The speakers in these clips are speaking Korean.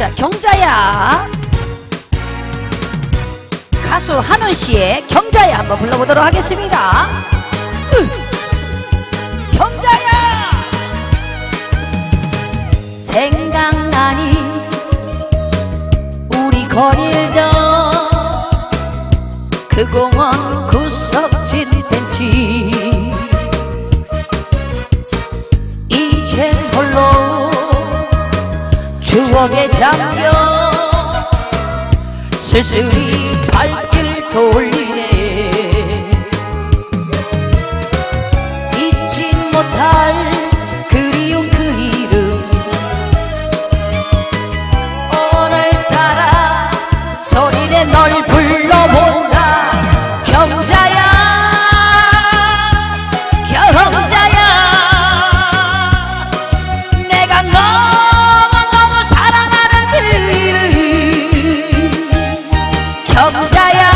자, 경자야. 가수 한훈씨의 경자야 한번 불러보도록 하겠습니다. 경자야. 생각나니 우리 거닐던 그 공원 구석진 벤치 이젠 홀로 추억에 잠겨 쓸쓸히 발길 돌리네. 잊지 못할 그리운 그 이름 오늘따라 소리내 널 불러본다. 경자야 경자야 내가 너무너무 사랑하는 그 이름 경자야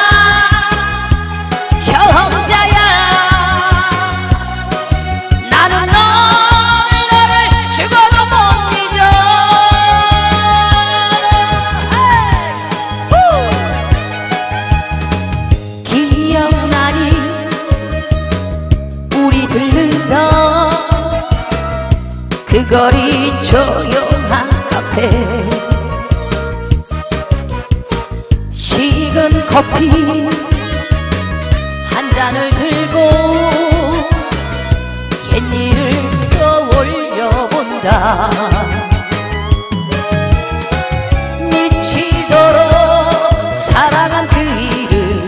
경자야 나는 너를 죽어도 못 잊어. 기억나니 우리 들르던 그 거리 조용한 카페 식은 커피 한 잔을 들고 옛일을 떠올려본다. 미치도록 사랑한 그 이름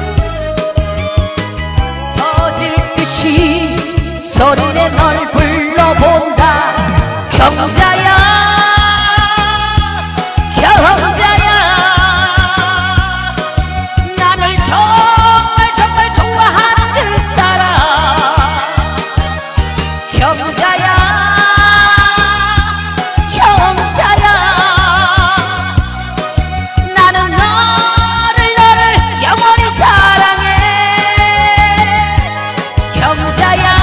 터질 듯이 소리내 널 불러본다. 경자야 경자야 나를 정말 정말 좋아하는 그 사람 경자야 경자야 나는 너를 영원히 사랑해. 경자야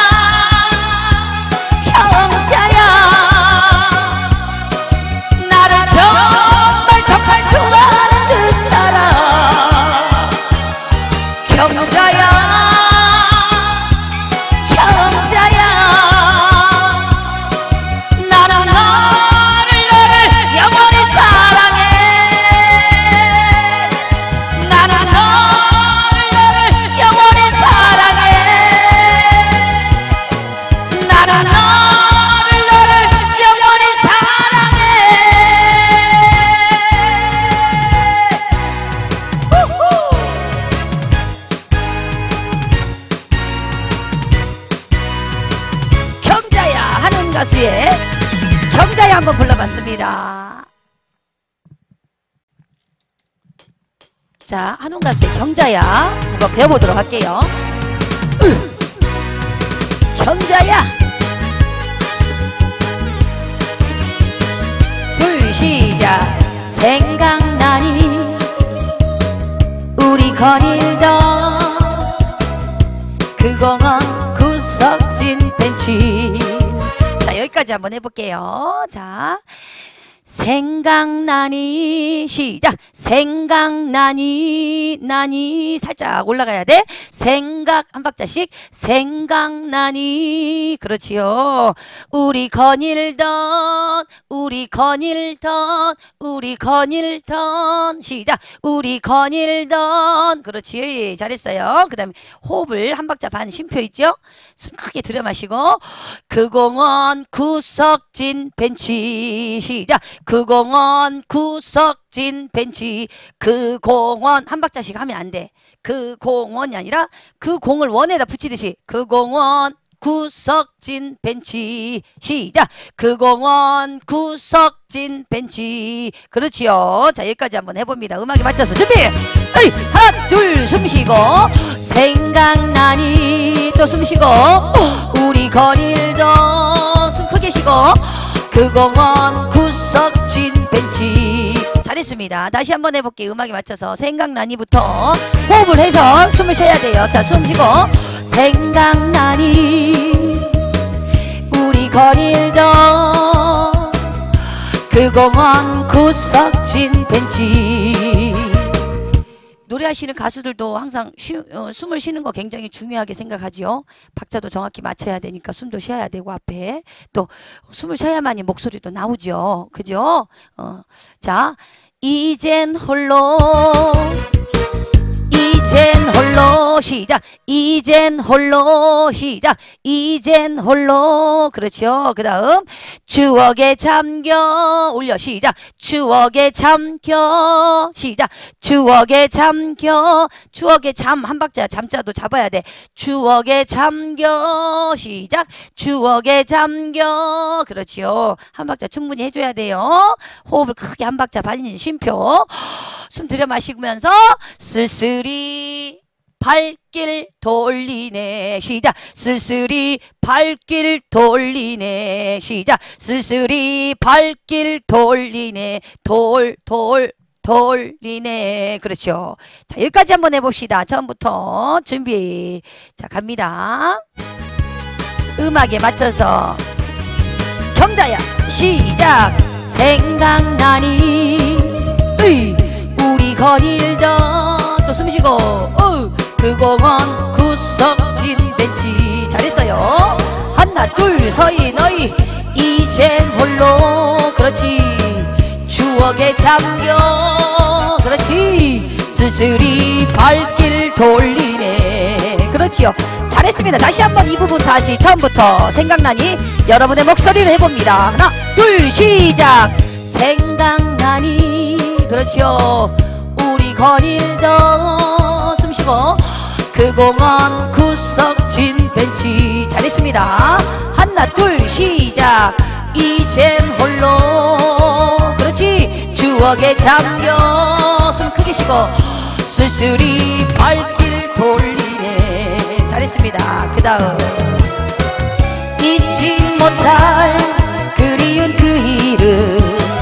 경자야 나를 정말 정말 좋아하는 그 사람 경자야 경자야 나는 너를 영원히 사랑해. 나는 너를 영원히 사랑해. 나는 너를 영원히 사랑해. 우후. 경자야 하는 가수의 경자야 한번 불러봤습니다. 자, 한훈 가수의 경자야 한번 배워보도록 할게요. 경자야 둘 시작. 생각나니 우리 거닐던 그 공원 구석진 벤치. 자, 여기까지 한번 해볼게요. 자, 생각나니 시작. 생각나니 나니 살짝 올라가야 돼. 생각 한 박자씩. 생각나니 그렇지요. 우리 거닐던 우리 거닐던 우리 거닐던 시작. 우리 거닐던 그렇지 잘했어요. 그 다음에 호흡을 한 박자 반 쉼표 있죠. 숨 크게 들여 마시고 그 공원 구석진 벤치 시작. 그 공원 구석진 벤치. 그 공원 한 박자씩 하면 안 돼. 그 공원이 아니라 그 공을 원에다 붙이듯이 그 공원 구석진 벤치 시작. 그 공원 구석진 벤치 그렇지요. 자, 여기까지 한번 해봅니다. 음악에 맞춰서 준비. 에이, 하나 둘 숨 쉬고 생각나니 또 숨 쉬고 우리 거닐던 숨 크게 쉬고 그 공원 구석진 벤치 잘했습니다. 다시 한번 해볼게요. 음악에 맞춰서 생각나니부터 호흡을 해서 숨을 쉬어야 돼요. 자, 숨 쉬고 생각나니 우리 거닐던 그 공원 구석진 벤치. 노래하시는 가수들도 항상 숨을 쉬는 거 굉장히 중요하게 생각하죠. 박자도 정확히 맞춰야 되니까 숨도 쉬어야 되고 앞에 또 숨을 쉬어야만이 목소리도 나오죠. 그죠? 자, 이젠 홀로 시작. 이젠 홀로 시작. 이젠 홀로. 그렇죠. 그 다음 추억에 잠겨 올려 시작. 추억에 잠겨 시작. 추억에 잠겨. 추억에 잠 한 박자 잠자도 잡아야 돼. 추억에 잠겨 시작. 추억에 잠겨. 그렇죠. 한 박자 충분히 해줘야 돼요. 호흡을 크게 한 박자 반인 쉼표. 숨 들여 마시면서 쓸쓸히 발길 돌리네 시작. 쓸쓸히 발길 돌리네 시작. 쓸쓸히 발길 돌리네. 돌리네. 그렇죠. 자, 여기까지 한번 해봅시다. 처음부터 준비. 자, 갑니다. 음악에 맞춰서 경자야 시작. 생각나니 우리 거닐던 또 숨쉬고 그 공원 구석진 벤치. 잘했어요. 하나 둘 서이 너희 이젠 홀로. 그렇지. 추억에 잠겨. 그렇지. 쓸쓸히 발길 돌리네. 그렇지요. 잘했습니다. 다시 한번 이 부분 다시 처음부터 생각나니 여러분의 목소리를 해봅니다. 하나 둘 시작. 생각나니. 그렇죠. 우리 거닐던 숨쉬고 그 공원 구석진 벤치. 잘했습니다. 하나 둘 시작. 이젠 홀로. 그렇지. 추억에 잠겨. 숨 크게 쉬고 쓸쓸히 발길 돌리네. 잘했습니다. 그 다음 잊지 못할 그리운 그 이름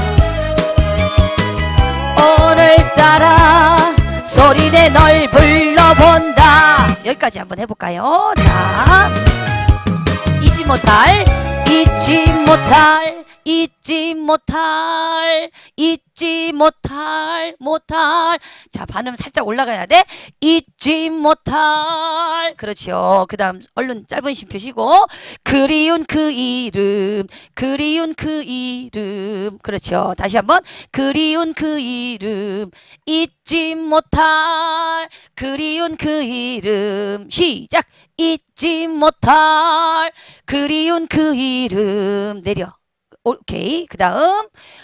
오늘따라 소리내 널 불러본다. 여기까지 한번 해볼까요? 자, 잊지 못할 자, 발음 살짝 올라가야 돼. 잊지 못할. 그렇죠. 그 다음 얼른 짧은 쉼표 쉬고 그리운 그 이름. 그렇죠. 다시 한번 그리운 그 이름. 잊지 못할 그리운 그 이름. 시작. 잊지 못할 그리운 그 이름. 내려. 오케이. 그 다음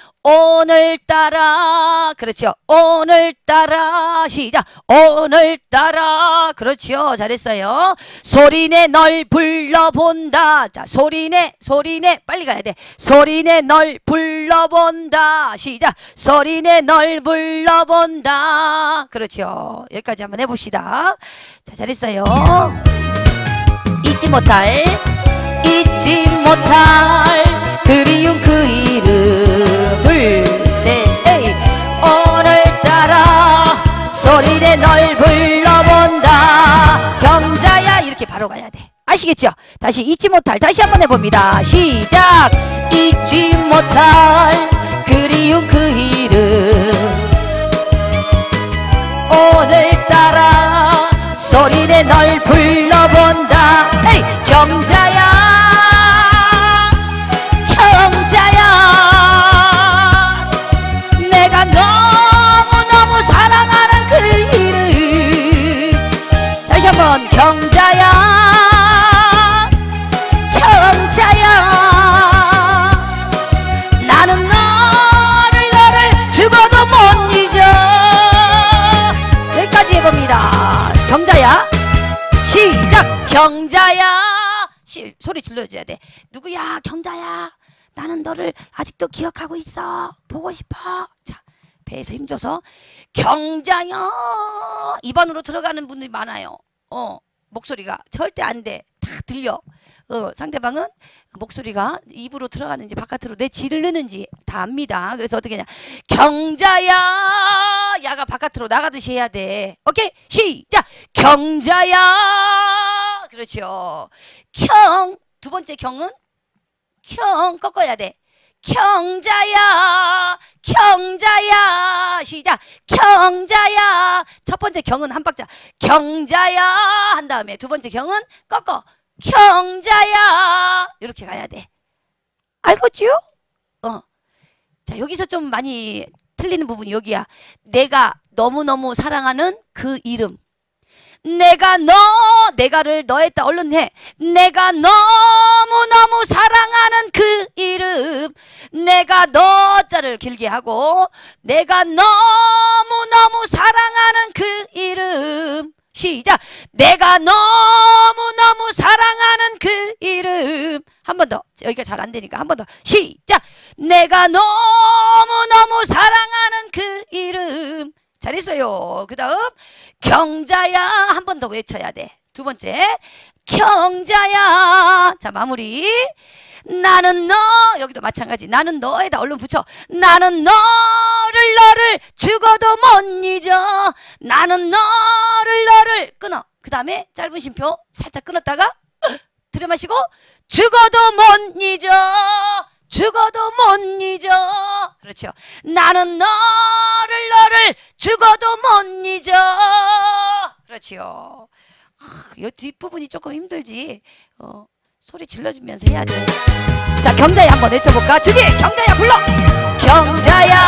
오늘따라. 그렇죠. 오늘따라 시작. 오늘따라. 그렇죠. 잘했어요. 소리내 널 불러본다. 자, 소리내 빨리 가야 돼. 소리내 널 불러본다. 시작. 소리내 널 불러본다. 그렇죠. 여기까지 한번 해봅시다. 자, 잘했어요. 잊지 못할 그리운 그 이름. 둘 셋 에이. 오늘따라 소리내 널 불러본다. 경자야. 이렇게 바로 가야 돼. 아시겠죠? 다시 잊지 못할 다시 한번 해봅니다. 시작. 잊지 못할 그리운 그 이름 오늘따라 소리내 널 불러본다. 에이. 경자야. 내가 너무너무 사랑하는 그 이름. 다시 한번 경자야. 나는 너를 죽어도 못 잊어. 여기까지 해봅니다. 경자야 시작. 경자야. 소리 질러줘야 돼. 누구야? 경자야. 나는 너를 아직도 기억하고 있어. 보고 싶어. 자, 배에서 힘줘서 경자야. 입안으로 들어가는 분들이 많아요. 목소리가 절대 안 돼. 다 들려. 상대방은 목소리가 입으로 들어가는지 바깥으로 내 지를 넣는지 다 압니다. 그래서 어떻게 하냐. 경자야. 야가 바깥으로 나가듯이 해야 돼. 오케이? 시작. 경자야. 그렇죠. 두 번째 경은 경 꺾어야 돼. 경자야 경자야 시작 경자야 첫 번째 경은 한 박자 경자야 한 다음에 두 번째 경은 꺾어 경자야 이렇게 가야 돼. 알겠죠? 자 여기서 좀 많이 틀리는 부분이 여기야. 내가 너무너무 사랑하는 그 이름. 내가를 너에다 얼른 해. 내가 너무너무 사랑하는 그 이름. 내가 너자를 길게 하고 내가 너무너무 사랑하는 그 이름. 시작. 내가 너무너무 사랑하는 그 이름. 한 번 더. 여기가 잘 안 되니까 한 번 더. 시작. 내가 너무너무 사랑하는 그 이름. 잘했어요. 그 다음 경자야 한 번 더 외쳐야 돼. 두 번째 경자야. 자 마무리. 나는 너 여기도 마찬가지. 나는 너에다 얼른 붙여. 나는 너를 죽어도 못 잊어. 나는 너를 끊어. 그 다음에 짧은 쉼표 살짝 끊었다가 들이마시고 죽어도 못 잊어. 죽어도 못 잊어. 그렇죠. 나는 너를 죽어도 못 잊어. 그렇지요. 이 뒷부분이 조금 힘들지. 소리 질러주면서 해야 돼. 자 경자야 한번 외쳐볼까? 준비. 경자야 불러. 경자야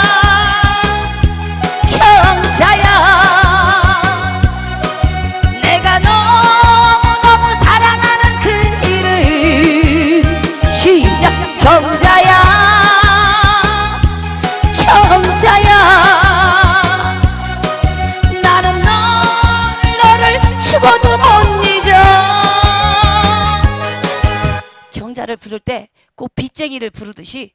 경자야 내가 너무너무 사랑하는 그 이름. 시작. 경자야 경자야 나는 너를 죽어도 못 잊어. 경자를 부를 때 꼭 빚쟁이를 부르듯이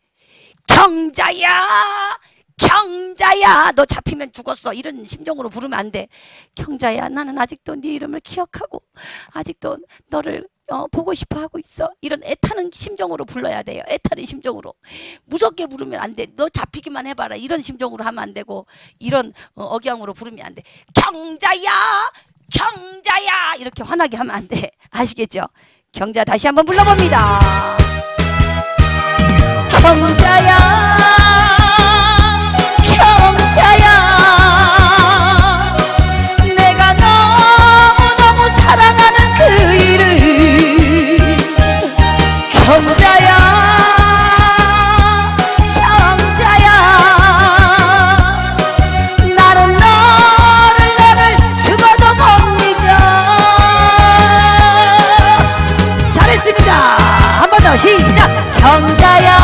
경자야 경자야 너 잡히면 죽었어 이런 심정으로 부르면 안 돼. 경자야 나는 아직도 네 이름을 기억하고 아직도 너를 보고 싶어 하고 있어. 이런 애타는 심정으로 불러야 돼요. 애타는 심정으로. 무섭게 부르면 안 돼. 너 잡히기만 해봐라 이런 심정으로 하면 안 되고 이런 억양으로 부르면 안 돼. 경자야 경자야 이렇게 화나게 하면 안 돼. 아시겠죠? 경자 다시 한번 불러봅니다. 경자야 경자야 내가 너무너무 사랑하는 그 이름. 경자야 경자야 나는 너를 죽어도 못 잊어. 잘했습니다. 한 번 더 시작. 경자야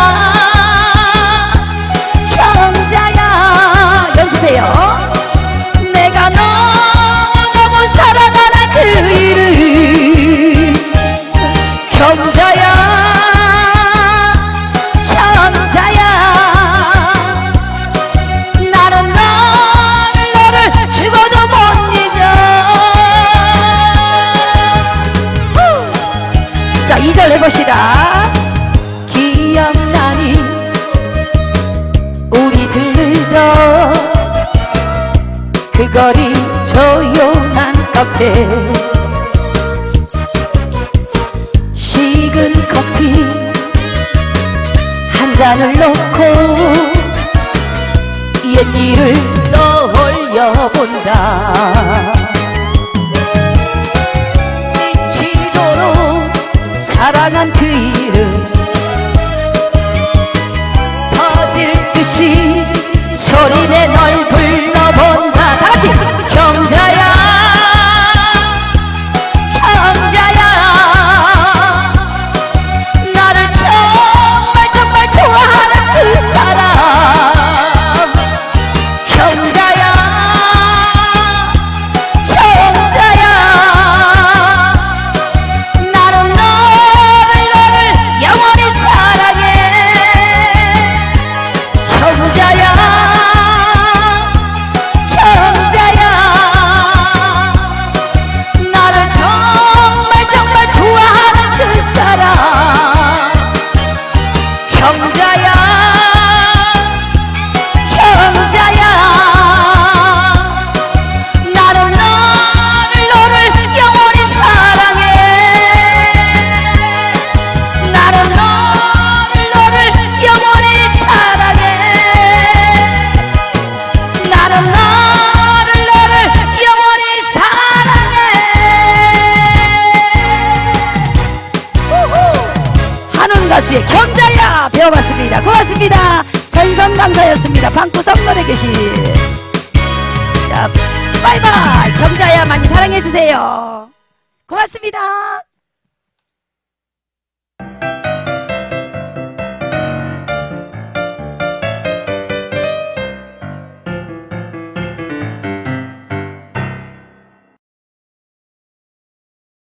경자야 연습해요. 내가 너무너무 사랑하는 그 이름. 경자야 경자야 나는 너를 죽어도 못 잊어. 자 2절 해봅시다. 기억나니 우리 들르던 그 거리 조용한 카페. 식은 커피 한 잔을 놓고 옛 일을 떠올려본다. 미치도록 사랑한 그 이름 터질 듯이 소리내 널 불러본다. 다같이 경자야 경자야 나를 정말 정말 좋아하는 그 사람. 경자야 고맙습니다. 선선 강사였습니다. 방구석 노래교실. 자, 바이바이. 경자야 많이 사랑해주세요. 고맙습니다.